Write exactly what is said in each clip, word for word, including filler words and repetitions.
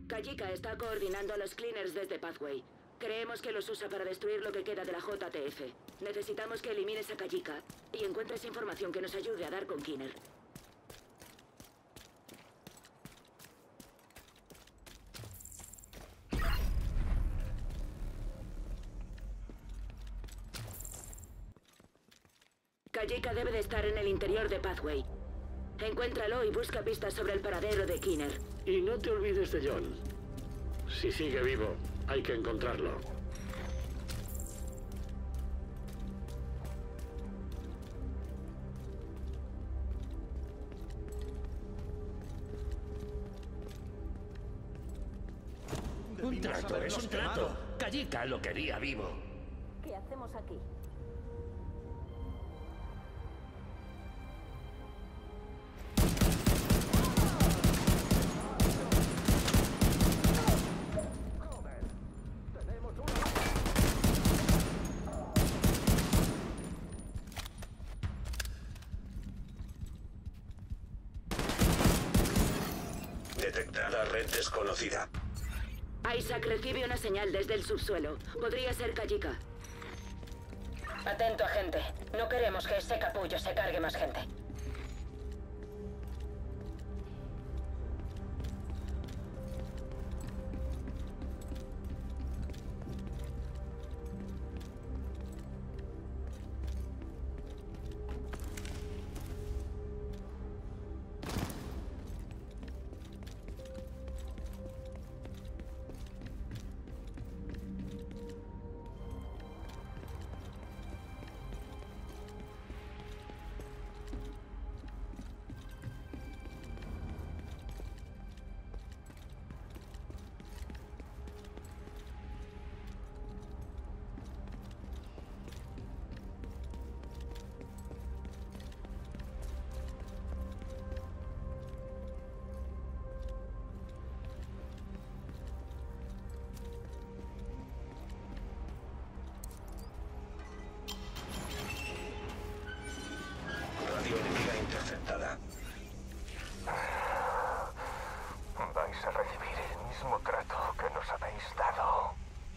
Kajika está coordinando a los Cleaners desde Pathway. Creemos que los usa para destruir lo que queda de la J T F. Necesitamos que elimines a Kajika y encuentres información que nos ayude a dar con Keener. Kajika debe de estar en el interior de Pathway. Encuéntralo y busca pistas sobre el paradero de Keener. Y no te olvides de John. Si sigue vivo, hay que encontrarlo. Un trato, es un trato. Kajika lo quería vivo. ¿Qué hacemos aquí? Detectada red desconocida. Isaac recibe una señal desde el subsuelo. Podría ser Kajika. Atento, agente. No queremos que ese capullo se cargue más gente. Radio enemiga interceptada. Vais a recibir el mismo trato que nos habéis dado.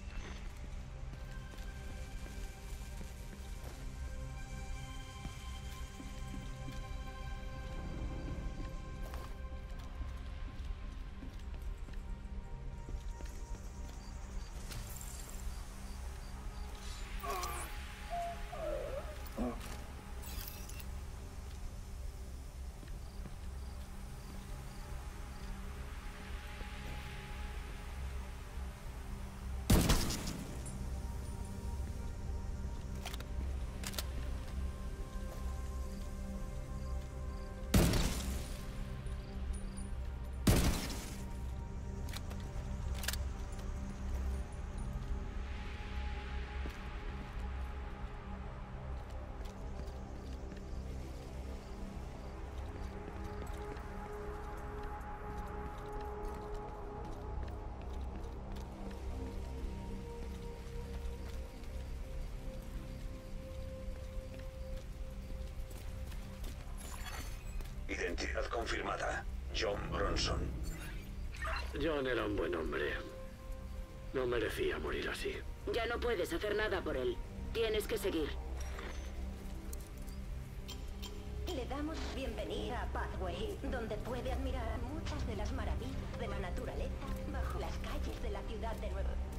Identidad confirmada. John Bronson. John era un buen hombre. No merecía morir así. Ya no puedes hacer nada por él. Tienes que seguir. Le damos bienvenida a Pathway, donde puede admirar muchas de las maravillas de la naturaleza bajo las calles de la ciudad de Nueva York.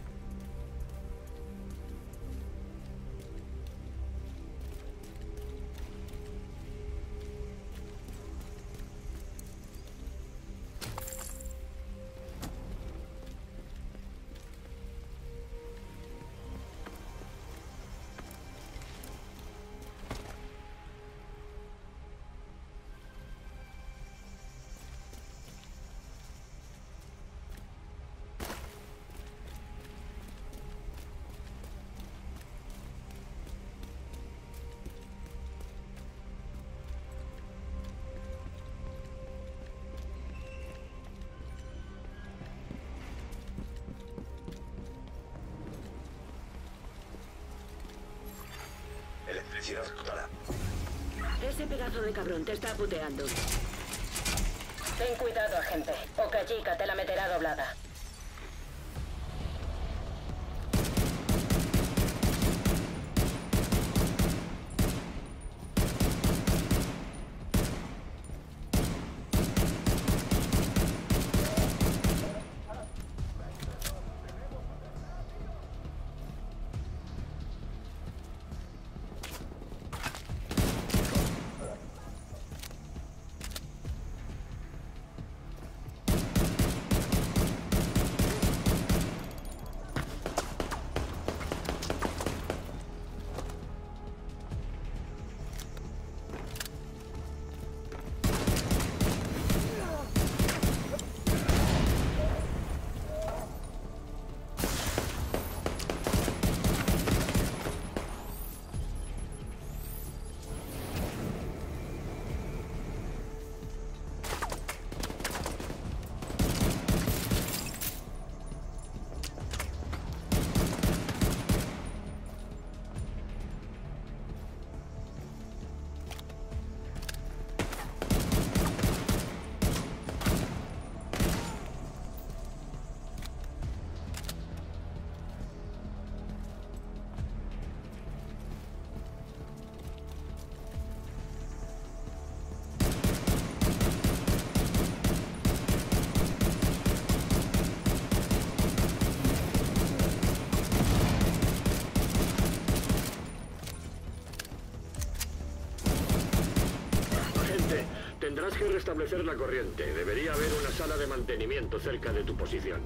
Electricidad cortada. Ese pedazo de cabrón te está puteando. Ten cuidado, agente. O Kajika te la meterá doblada. que restablecer la corriente. Debería haber una sala de mantenimiento cerca de tu posición.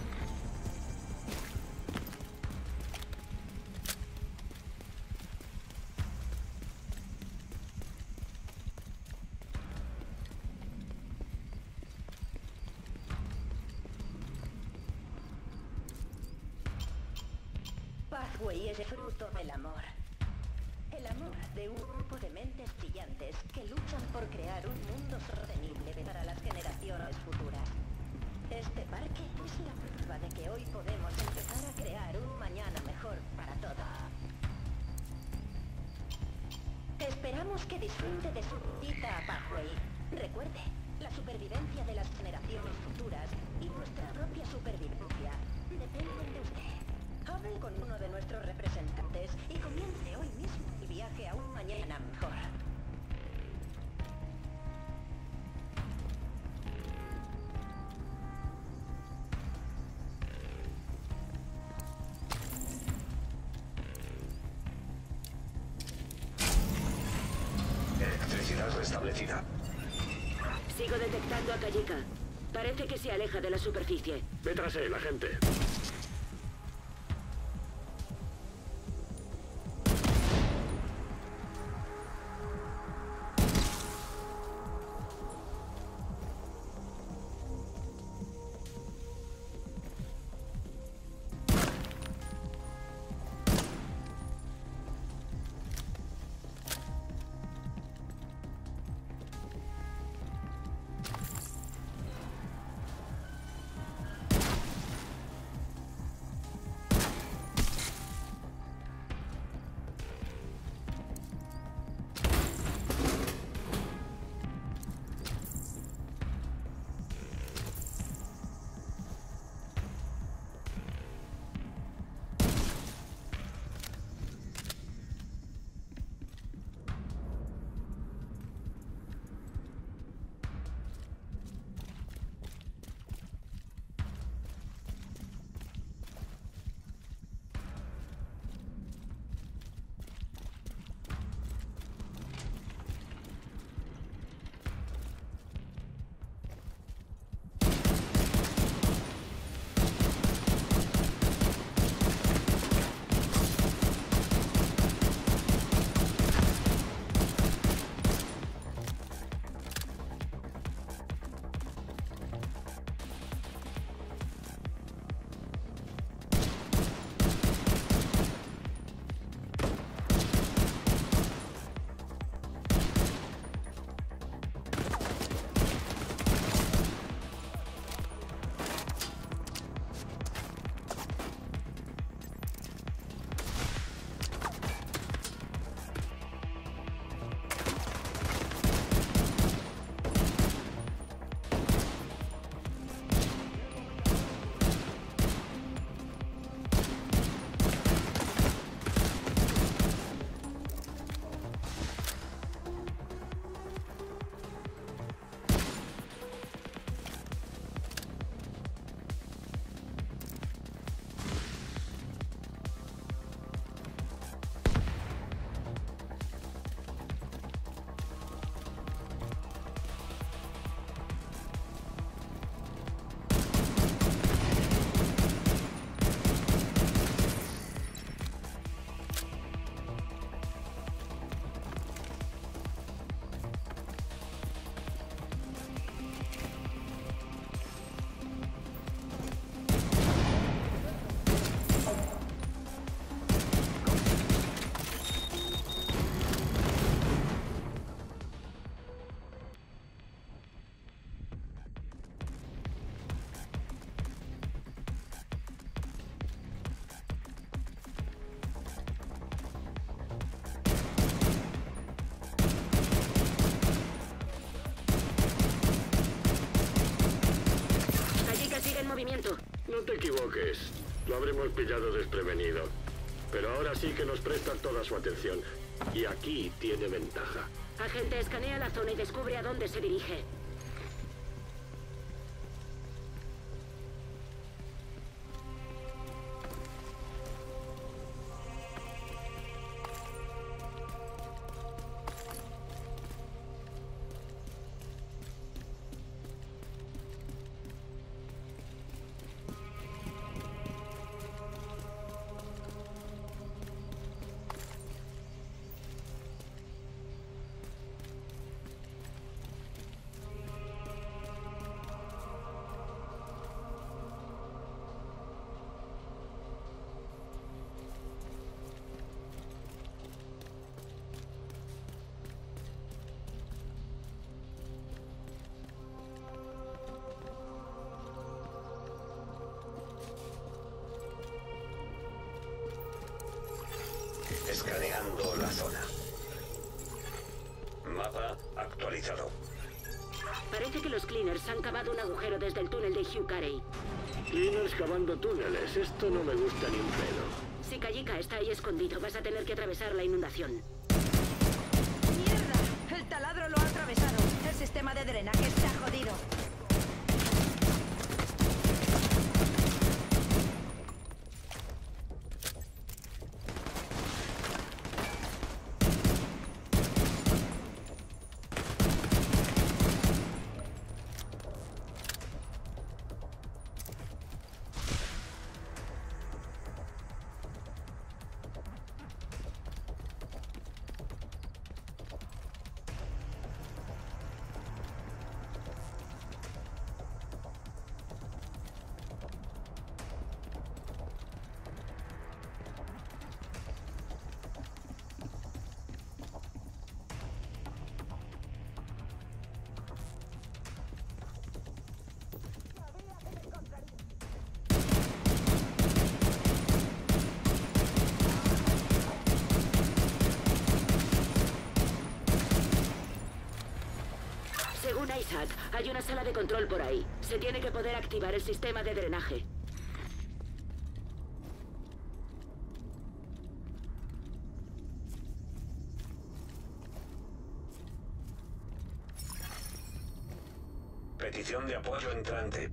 Pathway es el fruto del amor. El amor de un grupo de mentes brillantes que luchan por crear un mundo sostenible para las generaciones futuras. Este parque es la prueba de que hoy podemos empezar a crear un mañana mejor para todos. Esperamos que disfrute de su visita a Pathway. Recuerde, la supervivencia de las generaciones futuras y nuestra propia supervivencia dependen de usted. Hable con uno de nuestros representantes y comience hoy mismo el viaje a un mañana mejor. Electricidad restablecida. Sigo detectando a Kajika. Parece que se aleja de la superficie. Ve tras él, agente. movimiento. No te equivoques. Lo habremos pillado desprevenido. Pero ahora sí que nos presta toda su atención. Y aquí tiene ventaja. Agente, escanea la zona y descubre a dónde se dirige. Escaneando la zona. Mapa actualizado. Parece que los Cleaners han cavado un agujero desde el túnel de Hugh Carey. Cleaners cavando túneles. Esto no me gusta ni un pedo. Si Kajika está ahí escondido, vas a tener que atravesar la inundación. ¡Mierda! El taladro lo ha atravesado. El sistema de drenaje está jodido. Según Isaac, hay una sala de control por ahí. Se tiene que poder activar el sistema de drenaje. Petición de apoyo entrante.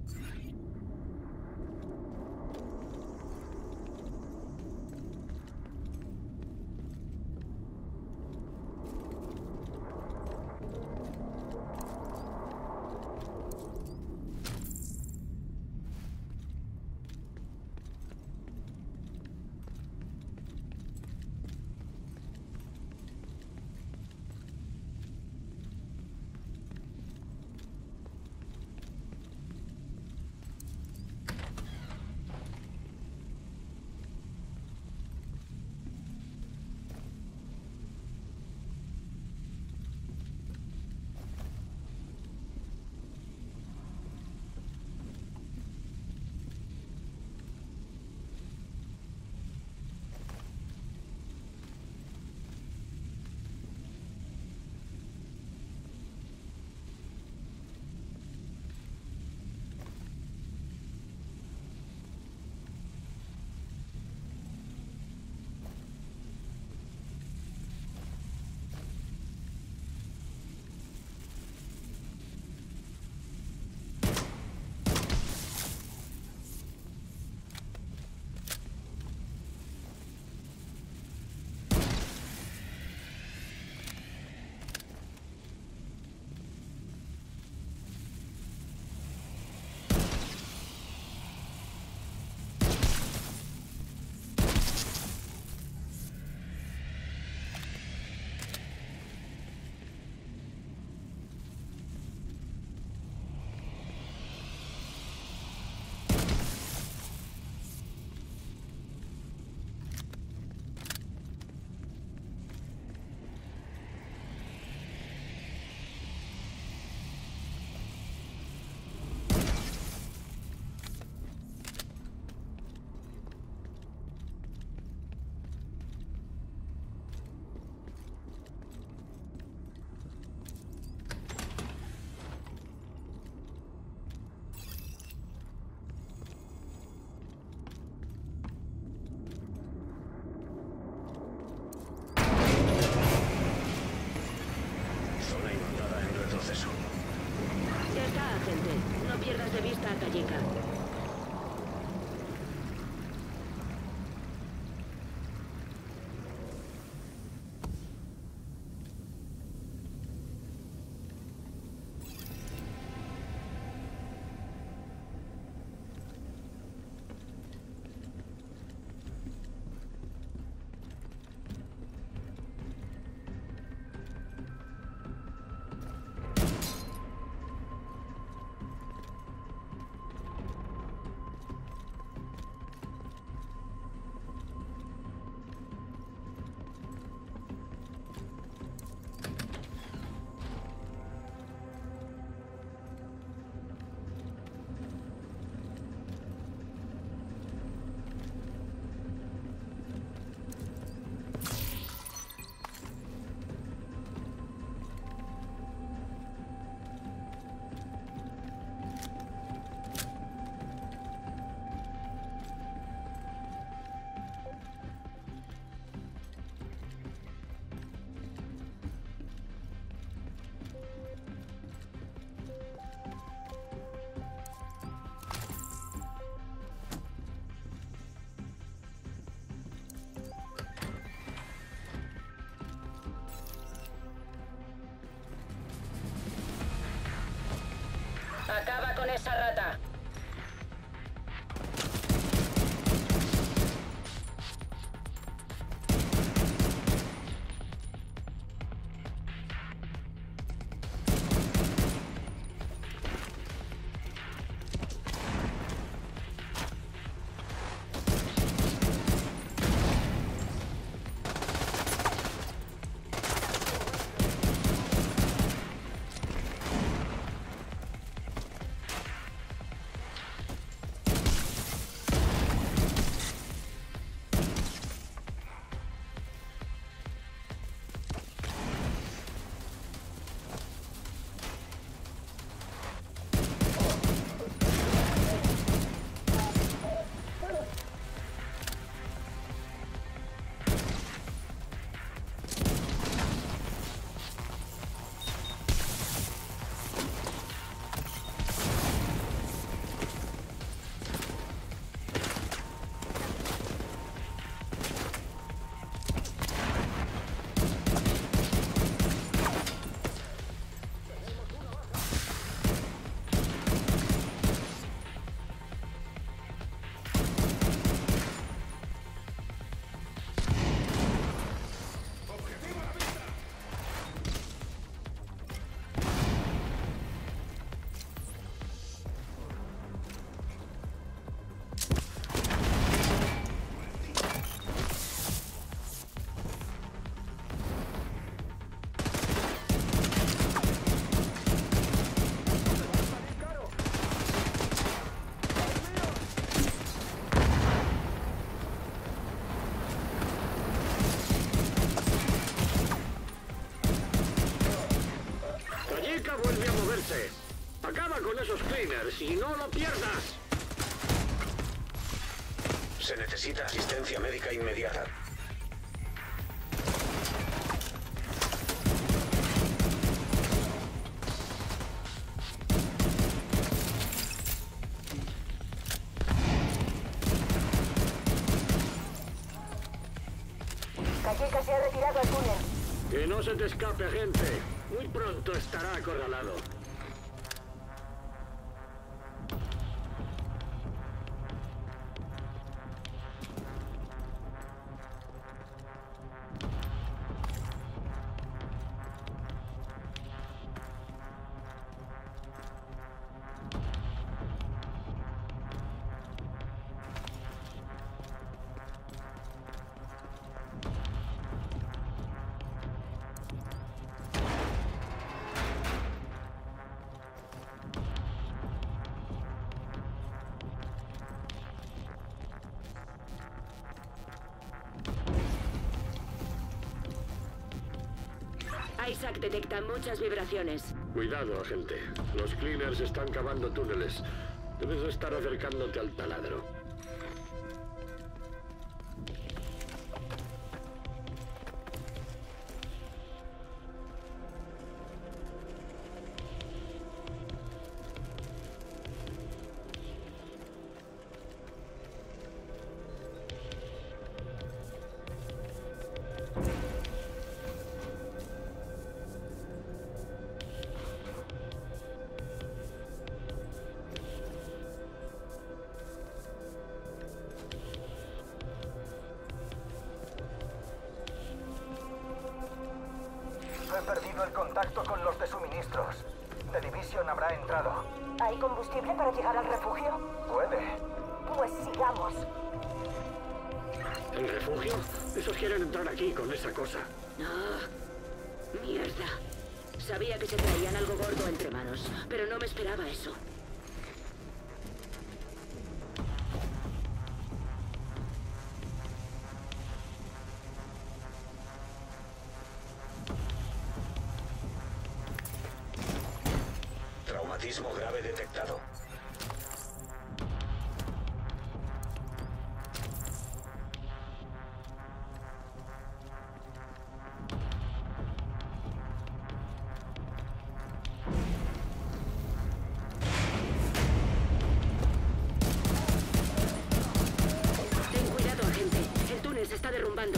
Myers, y no lo pierdas. Se necesita asistencia médica inmediata. Kajika se ha retirado al túnel. Que no se te escape, gente. Muy pronto estará acorralado. Isaac detecta muchas vibraciones. Cuidado, agente. Los cleaners están cavando túneles. Debes estar acercándote al taladro. He perdido el contacto con los de suministros. The Division habrá entrado. ¿Hay combustible para llegar al refugio? Puede. Pues sigamos. ¿El refugio? Esos quieren entrar aquí con esa cosa. No. Mierda. Sabía que se traían algo gordo entre manos, pero no me esperaba eso. Traumatismo grave detectado. Ten cuidado, agente. El túnel se está derrumbando.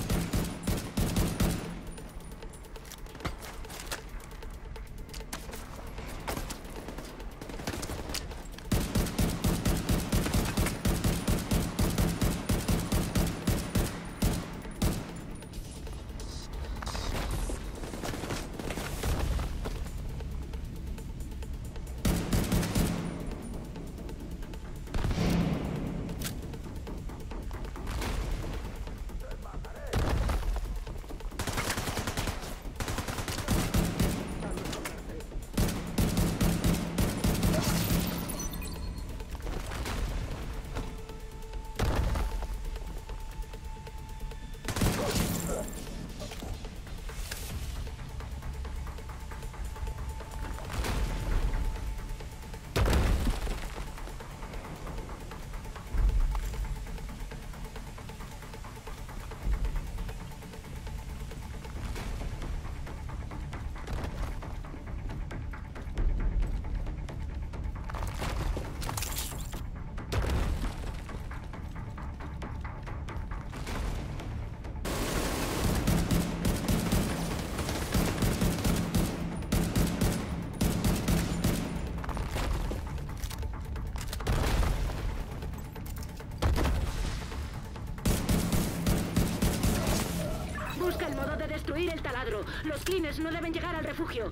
Busca el modo de destruir el taladro. Los cleaners no deben llegar al refugio.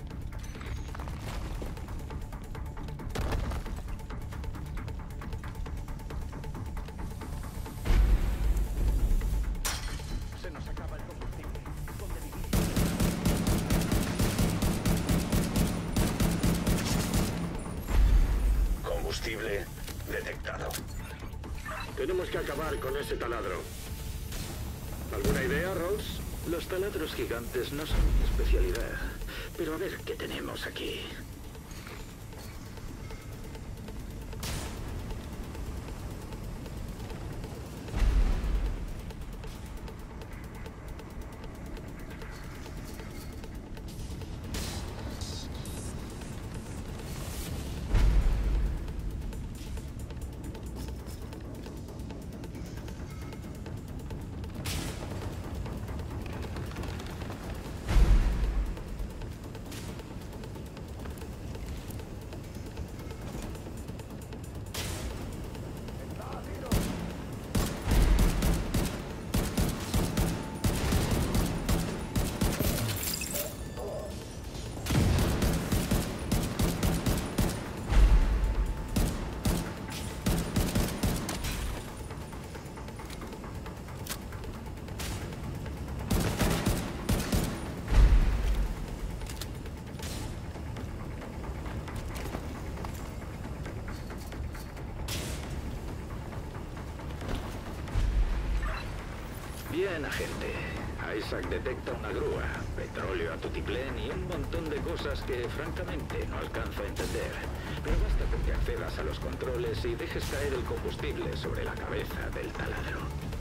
Se nos acaba el combustible. Combustible detectado. Tenemos que acabar con ese taladro. ¿Alguna idea, Rose? Los taladros gigantes no son mi especialidad. Pero a ver qué tenemos aquí. Bien, agente. Isaac detecta una grúa, petróleo a tutiplén y un montón de cosas que, francamente, no alcanzo a entender. Pero basta con que accedas a los controles y dejes caer el combustible sobre la cabeza del taladro.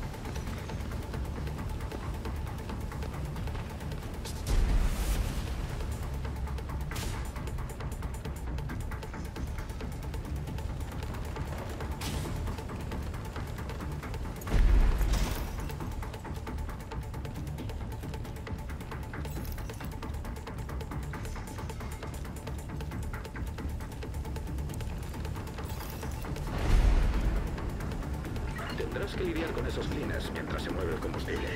Tendrás que lidiar con esos cleaners mientras se mueve el combustible.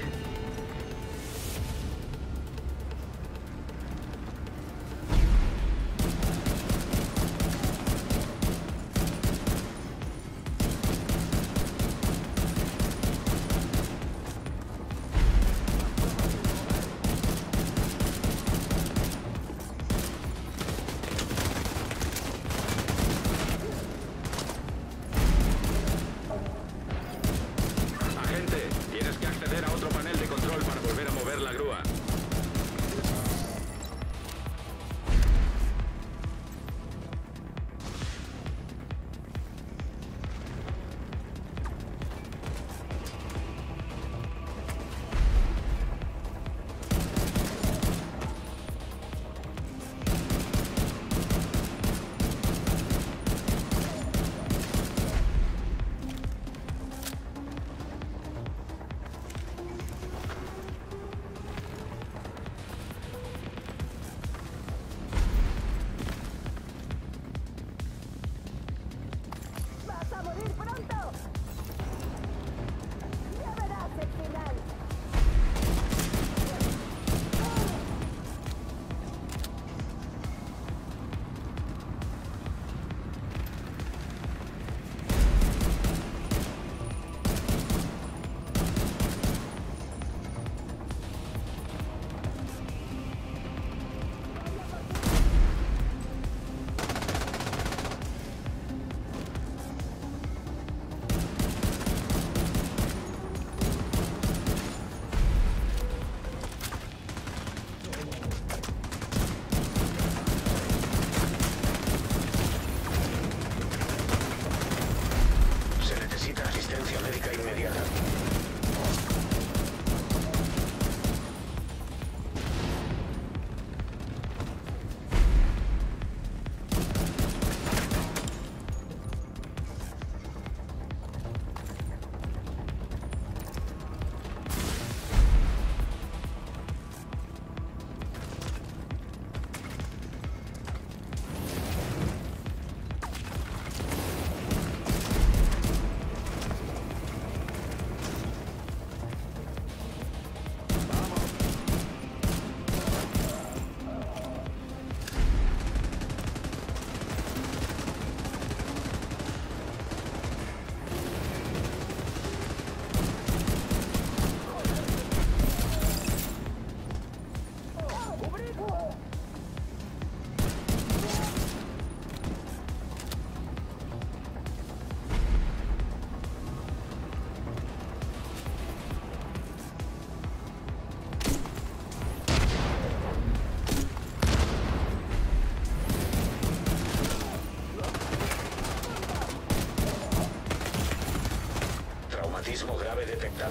Traumatismo grave detectado.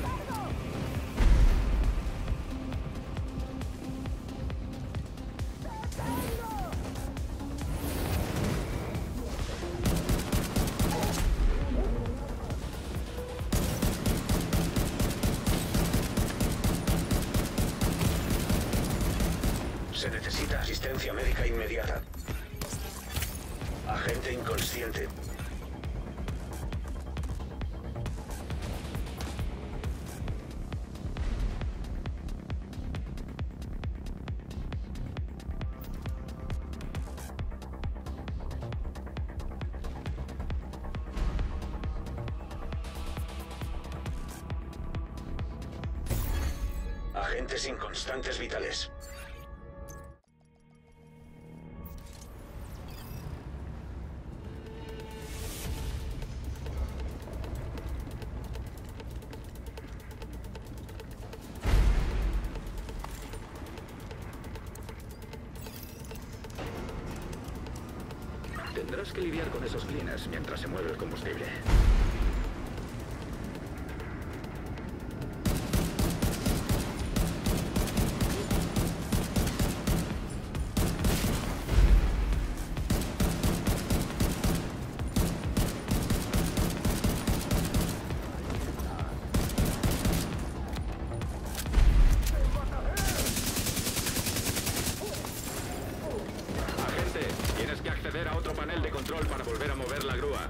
Se necesita asistencia médica inmediata. Agente inconsciente. Agentes inconstantes vitales. Tendrás que lidiar con esos cleaners mientras se mueve el combustible. Tienes que acceder a otro panel de control para volver a mover la grúa.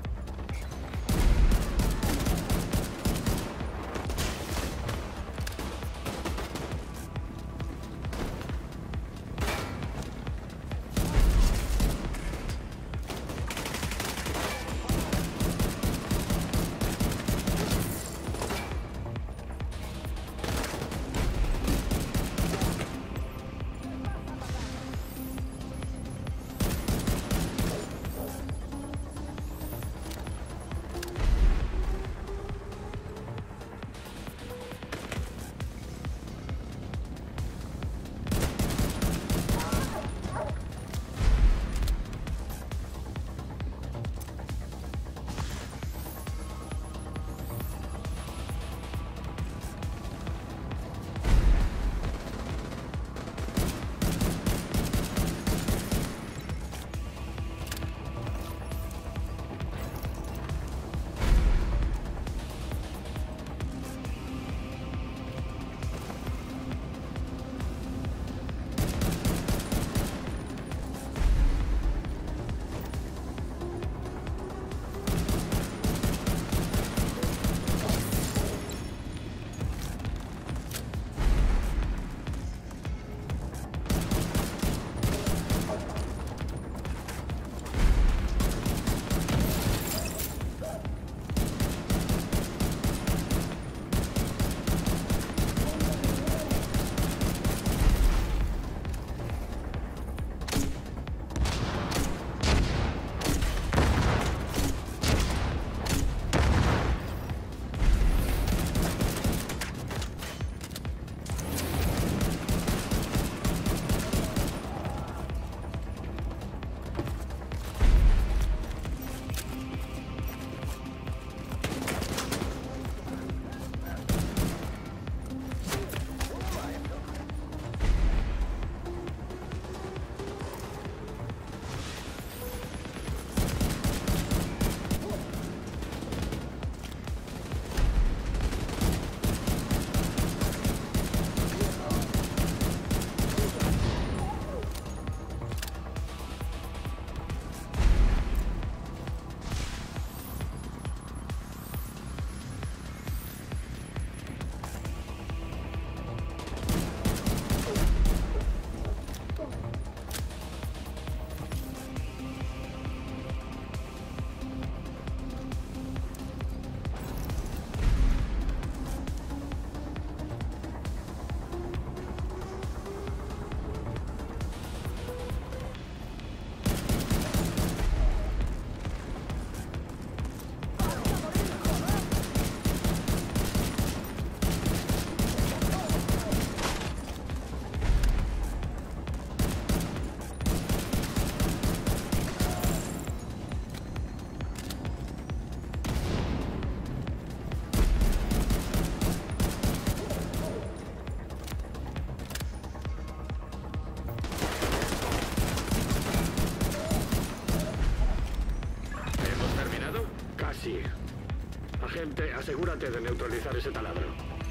Agente, asegúrate de neutralizar ese taladro.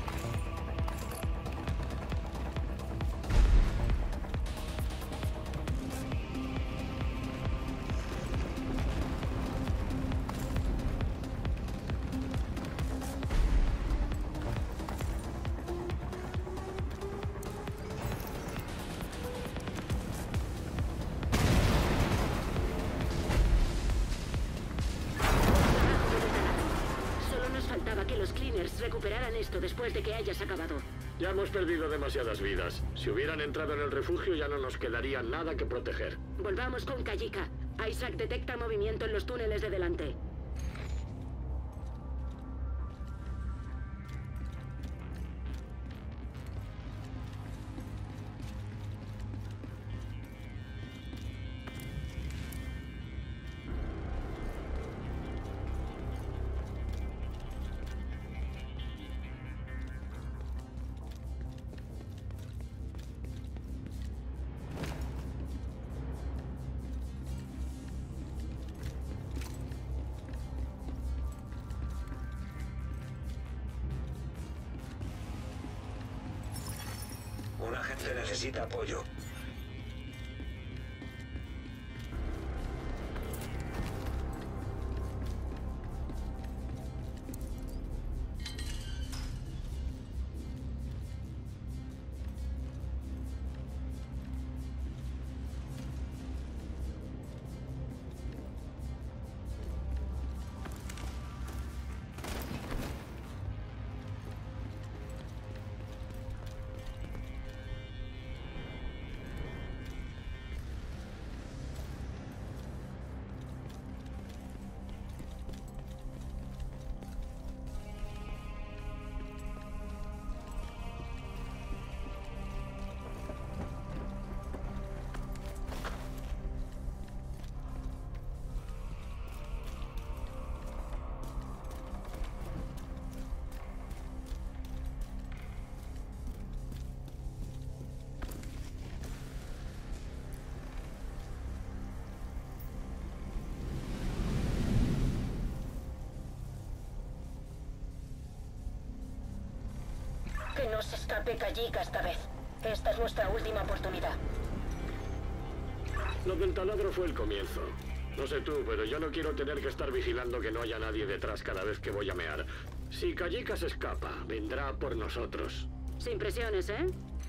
Recuperaran esto después de que hayas acabado. Ya hemos perdido demasiadas vidas. Si hubieran entrado en el refugio ya no nos quedaría nada que proteger. Volvamos con Kajika. Isaac detecta movimiento en los túneles de delante. Se necesita apoyo. Que no se escape Kajika esta vez. Esta es nuestra última oportunidad. Lo del taladro fue el comienzo. No sé tú, pero yo no quiero tener que estar vigilando que no haya nadie detrás cada vez que voy a mear. Si Kajika se escapa, vendrá por nosotros. Sin presiones, ¿eh?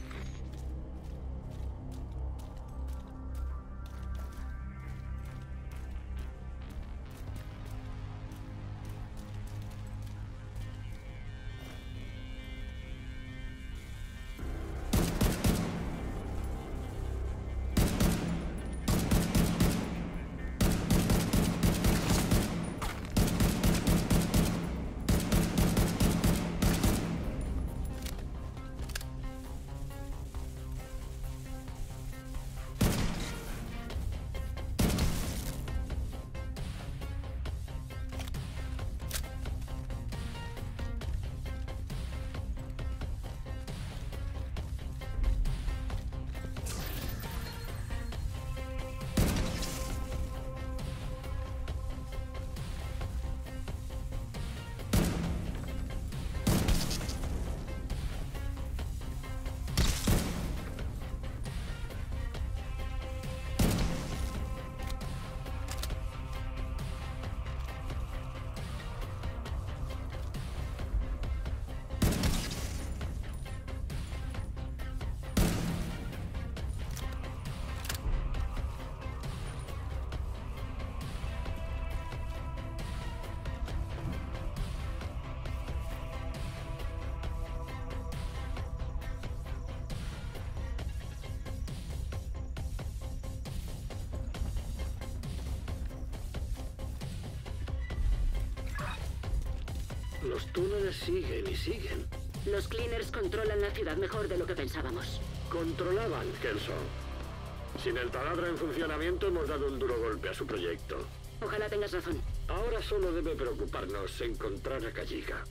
Los túneles siguen y siguen. Los Cleaners controlan la ciudad mejor de lo que pensábamos. Controlaban, Kelso. Sin el taladro en funcionamiento hemos dado un duro golpe a su proyecto. Ojalá tengas razón. Ahora solo debe preocuparnos encontrar a Kajika.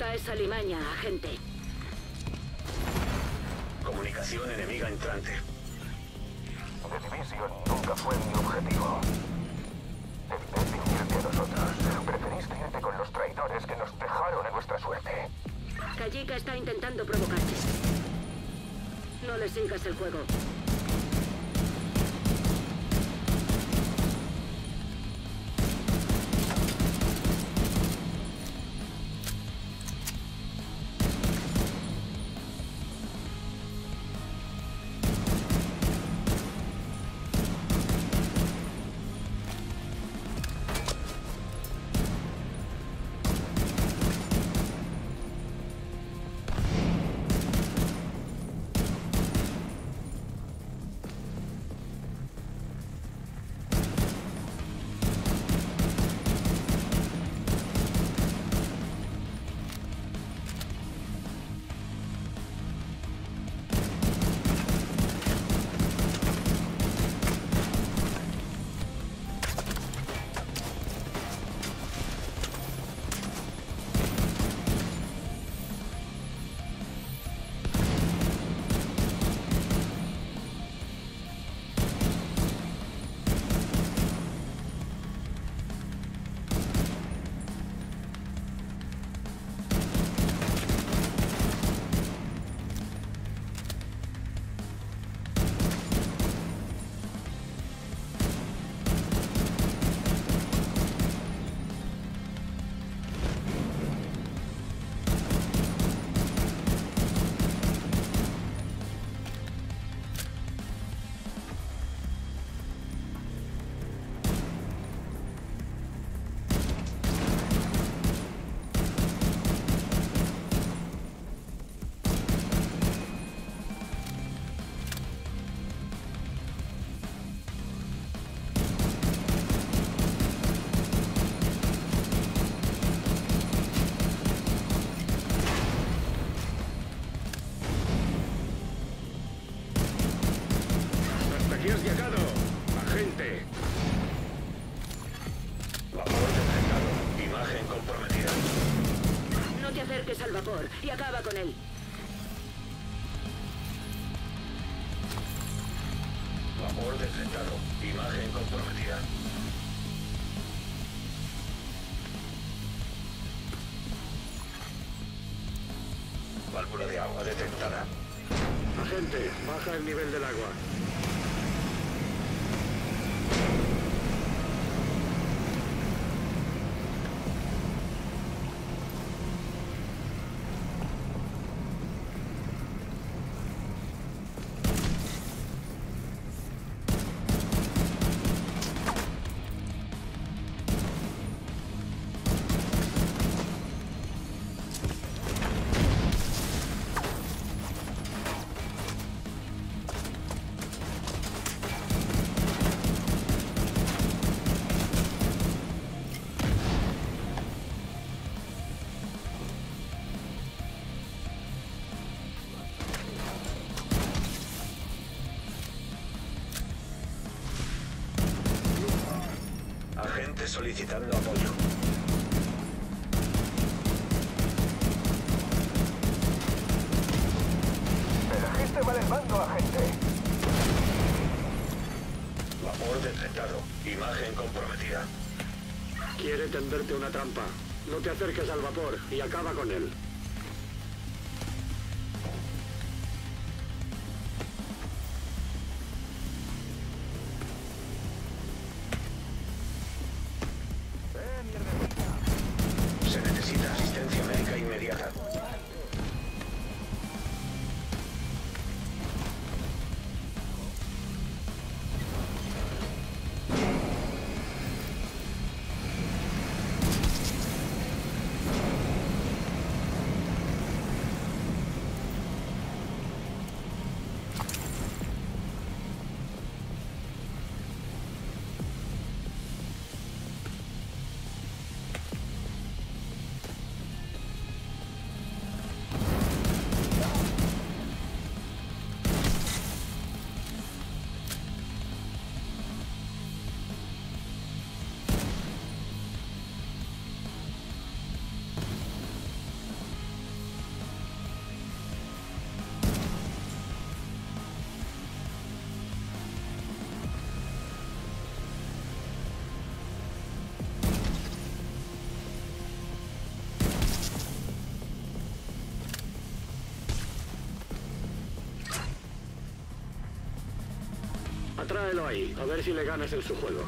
Mata a esa limaña, agente. Comunicación enemiga entrante. The Division nunca fue mi objetivo. Debiste unirte a nosotros. Preferiste irte con los traidores que nos dejaron a nuestra suerte. Kajika está intentando provocarte. No le sigas el juego. Al vapor y acaba con él. Vapor detectado. Imagen comprometida. Válvula de agua detectada. Agente, baja el nivel del agua. Solicitando apoyo. Elegiste mal el mando, agente. Vapor detectado. Imagen comprometida. Quiere tenderte una trampa. No te acerques al vapor y acaba con él. Se necesita asistencia médica inmediata. tráelo ahí, a ver si le ganas en su juego.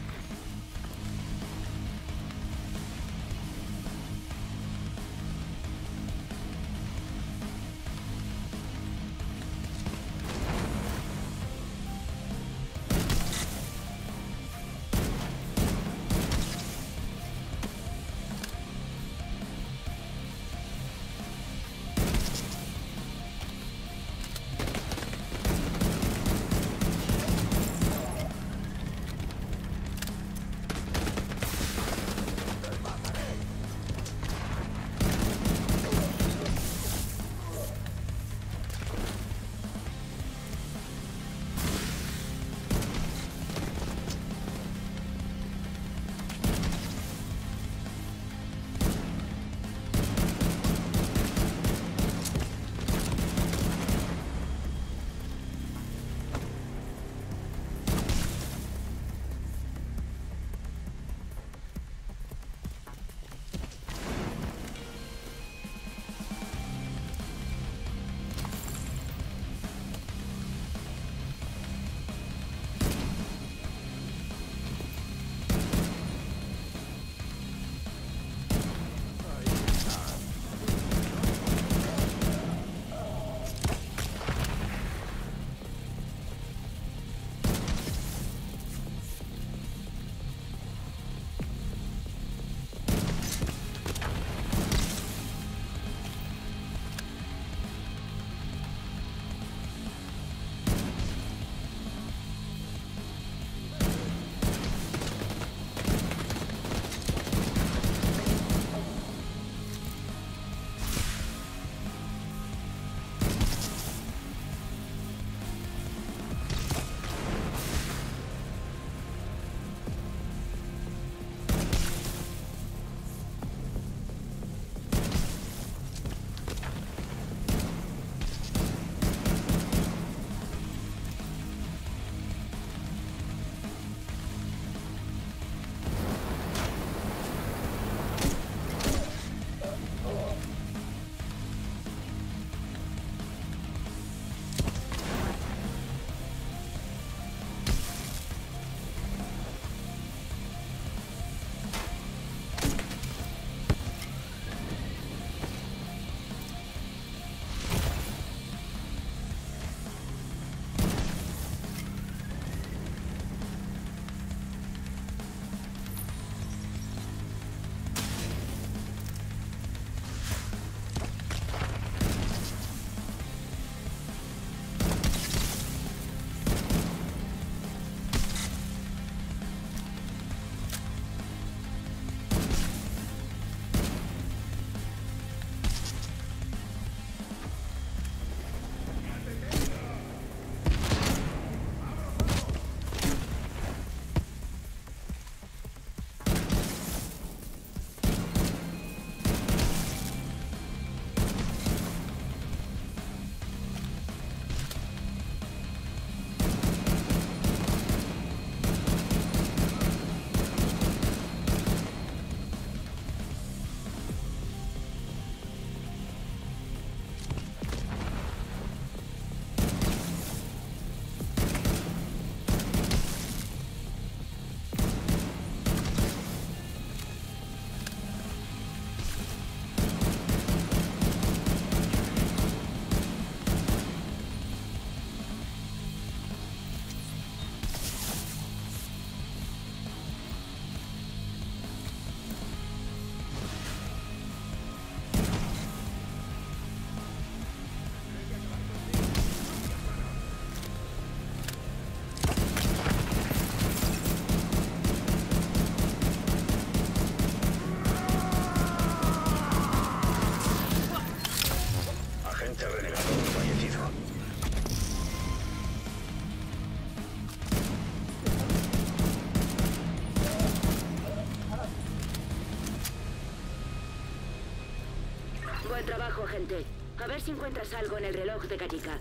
Buen trabajo, gente. A ver si encuentras algo en el reloj de Kajika.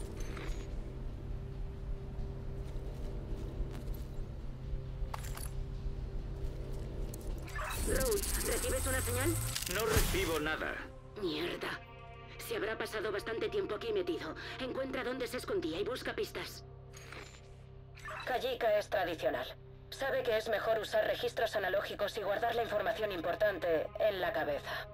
Rhodes, ¿recibes una señal? No recibo nada. Mierda. Se habrá pasado bastante tiempo aquí metido. Encuentra dónde se escondía y busca pistas. Kajika es tradicional. Sabe que es mejor usar registros analógicos y guardar la información importante en la cabeza.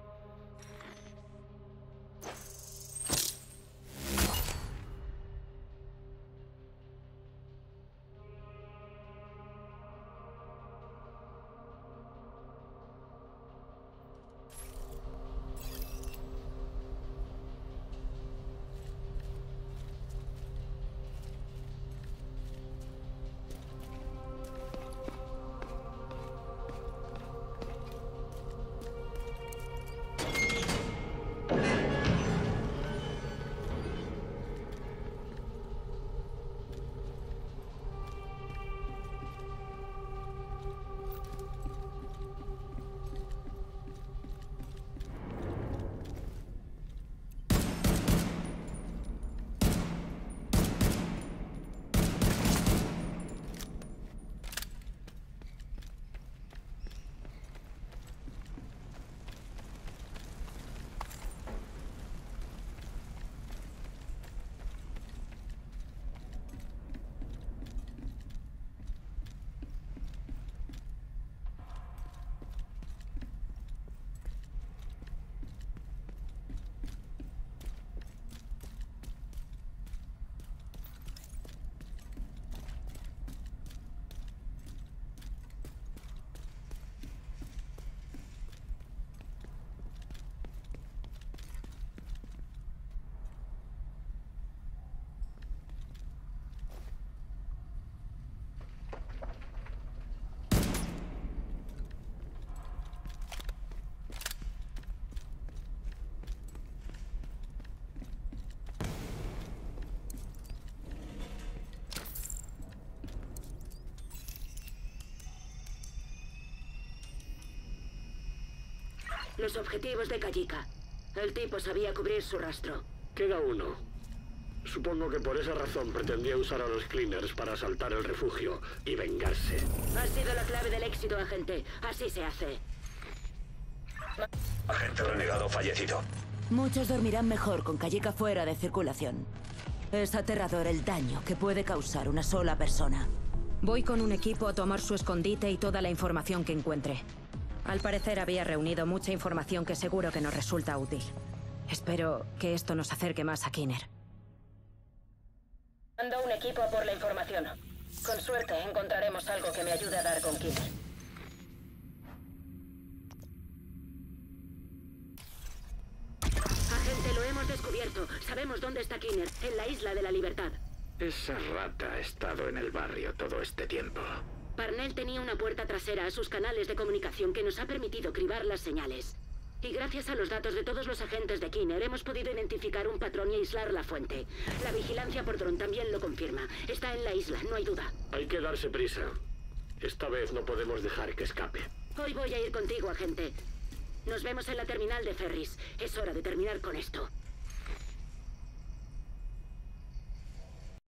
Los objetivos de Kajika. El tipo sabía cubrir su rastro. Queda uno. Supongo que por esa razón pretendía usar a los Cleaners para asaltar el refugio y vengarse. Ha sido la clave del éxito, agente. Así se hace. Agente renegado fallecido. Muchos dormirán mejor con Kajika fuera de circulación. Es aterrador el daño que puede causar una sola persona. Voy con un equipo a tomar su escondite y toda la información que encuentre. Al parecer había reunido mucha información que seguro que nos resulta útil. Espero que esto nos acerque más a Kinner. Mando un equipo a por la información. Con suerte encontraremos algo que me ayude a dar con Kinner. Agente, lo hemos descubierto. Sabemos dónde está Kinner, en la Isla de la Libertad. Esa rata ha estado en el barrio todo este tiempo. Parnell tenía una puerta trasera a sus canales de comunicación que nos ha permitido cribar las señales. Y gracias a los datos de todos los agentes de Kinner hemos podido identificar un patrón y aislar la fuente. La vigilancia por dron también lo confirma. Está en la isla, no hay duda. Hay que darse prisa. Esta vez no podemos dejar que escape. Hoy voy a ir contigo, agente. Nos vemos en la terminal de ferries. Es hora de terminar con esto.